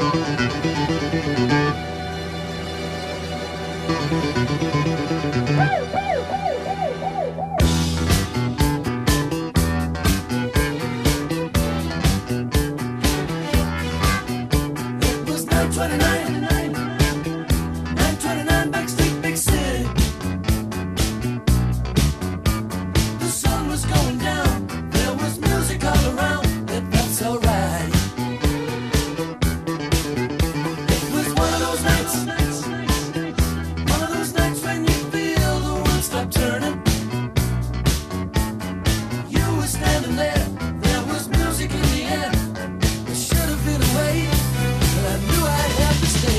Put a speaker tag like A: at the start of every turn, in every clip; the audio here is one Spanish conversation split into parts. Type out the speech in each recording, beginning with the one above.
A: There was music in the air. There should have been a way, but I knew I'd have to stay.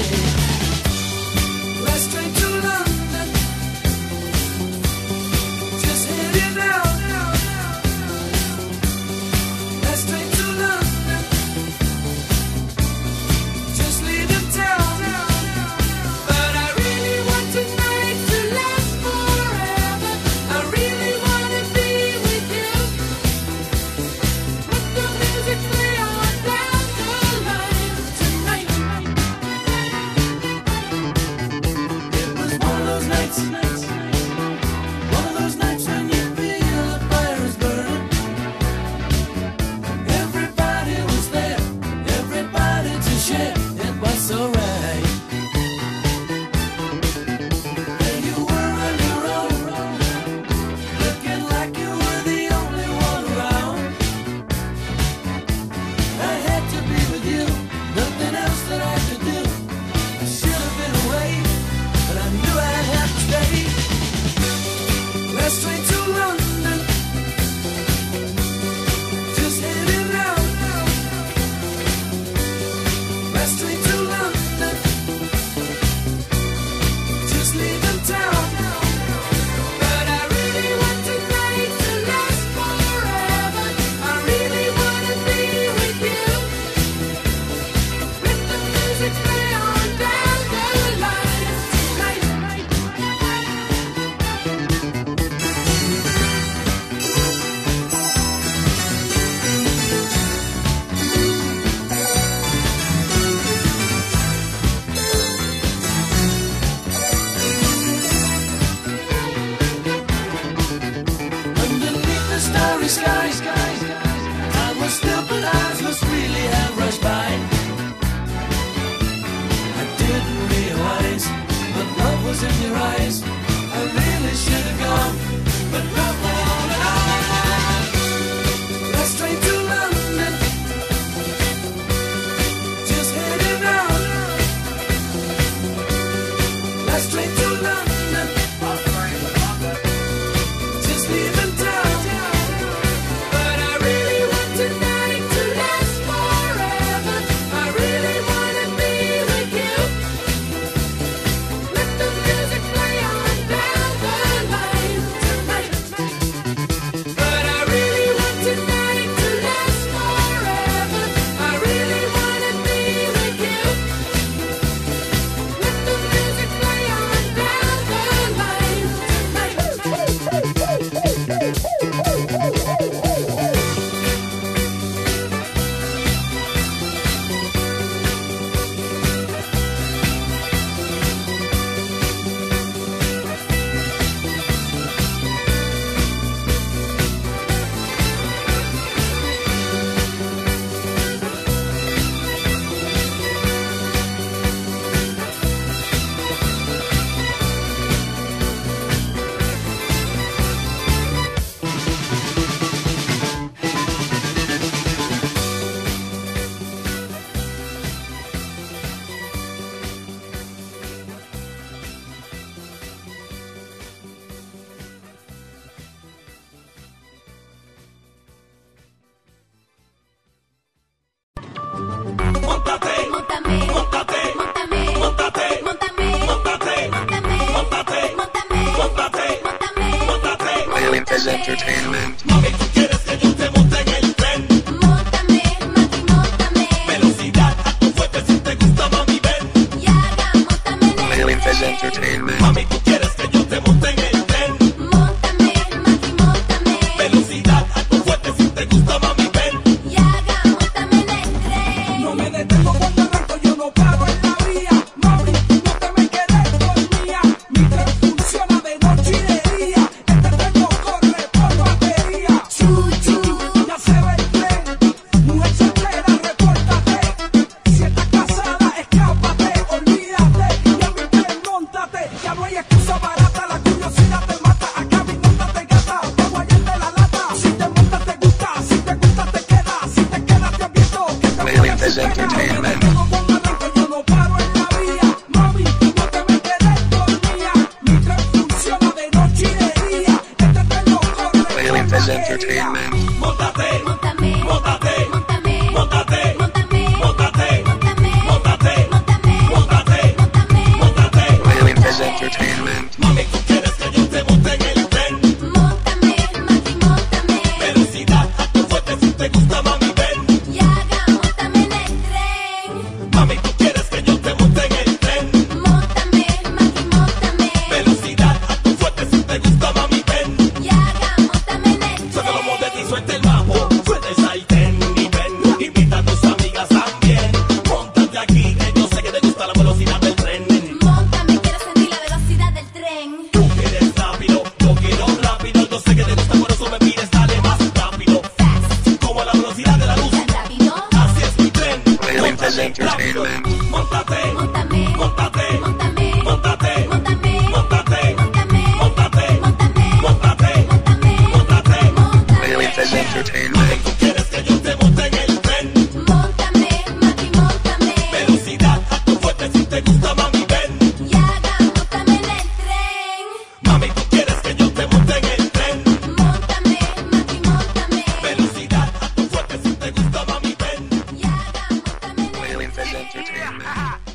A: Entertainment.
B: Yo no paro en la vía, mami, no te me quedes dormida. Mi tren funciona de noche y de día. Este tren no corre.
A: Playlist Entertainment.
B: Móntate,
C: Móntame,
B: móntate,
C: móntame,
B: móntate,
C: móntame,
B: móntate,
C: móntame,
B: móntate,
C: móntame,
B: móntate,
C: móntame,
B: móntate.
A: Playlist Entertainment.
B: Mami, tú quieres que yo te monte en el tren.
C: móntame, mami, móntame,
B: Velocidad a tu fuerte si te gusta, mami, ven.
C: y haga, móntame en el tren.
B: Mami, tú quieres que yo te monte en el tren.
C: Móntame, mami, móntame,
B: Velocidad a tu fuerte si te gusta, mami, ven.
C: y haga, móntame en el
B: Suelta los
C: tren.
B: motes y suelta el bajo. Suelta el sartén y ven. Invita a tus amigas también. Móntate aquí, que yo sé que te gusta la velocidad del tren.
C: Móntame, quiero sentir la velocidad del tren.
B: Tú quieres rápido, yo quiero rápido. Yo sé que te gusta, por eso me pides, dale más rápido.
C: Fast,
B: Como la velocidad de la luz.
C: tan rápido.
B: Así es mi tren.
A: Playlist
B: Móntate rápido.
A: Entertainment.
B: Móntate,
C: Móntame,
B: móntate,
C: móntame,
B: móntate,
C: móntame,
B: móntate,
C: móntame,
B: móntate,
C: móntame,
B: móntate,
C: móntame,
B: móntate.
A: Playlist
C: móntame.
A: Entertainment.
B: Tú quieres que yo te monte en el tren.
C: Móntame, mami, móntame,
B: Velocidad a tu fuerte si te gusta, mami, ven.
C: y haga, móntame en el tren.
B: Mami, tú quieres que yo te monte en el tren.
C: Móntame, mami, móntame,
B: Velocidad a tu fuerte si te gusta, mami, ven.
C: y haga, móntame en el
A: Playlist
C: tren.
A: Entertainment.